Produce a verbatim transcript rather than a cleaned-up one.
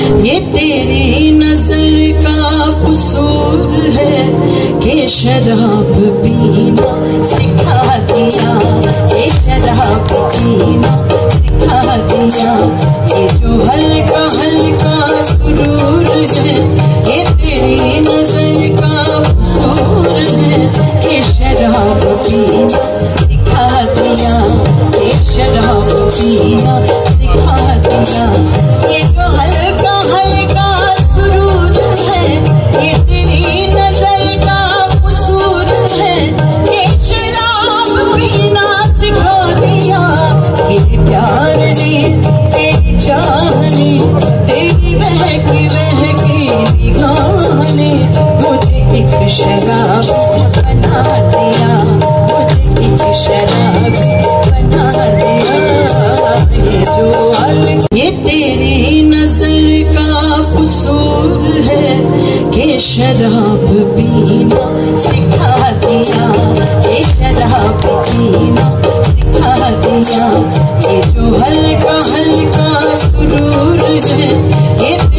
ये तेरी नजर का कसूर है कि शराब पीना सिखा दिया, ये शराब पीना सिखा दिया। ये जो हल्का हल्का सुरूर है ये तेरी नजर का कसूर है कि शराब पीना सिखा दिया, ये शराब पीना सिखा दिया। ये जो हल्का हल्का सुरूर है ये तेरी नजर का कसूर है कि शराब पीना सिखा दिया। तेरे प्यार ने तेरी चाह ने तेरी बहकी बहकी निगाह ने मुझे एक शराब बना दिया, मुझे एक शराब बना दिया। ये जो हल ये तेरी नजर का कसूर है कि शराब पीना सिखा दिया, ये शराब पीना सिखा दिया। ये जो हल्का हल्का सुरूर है ये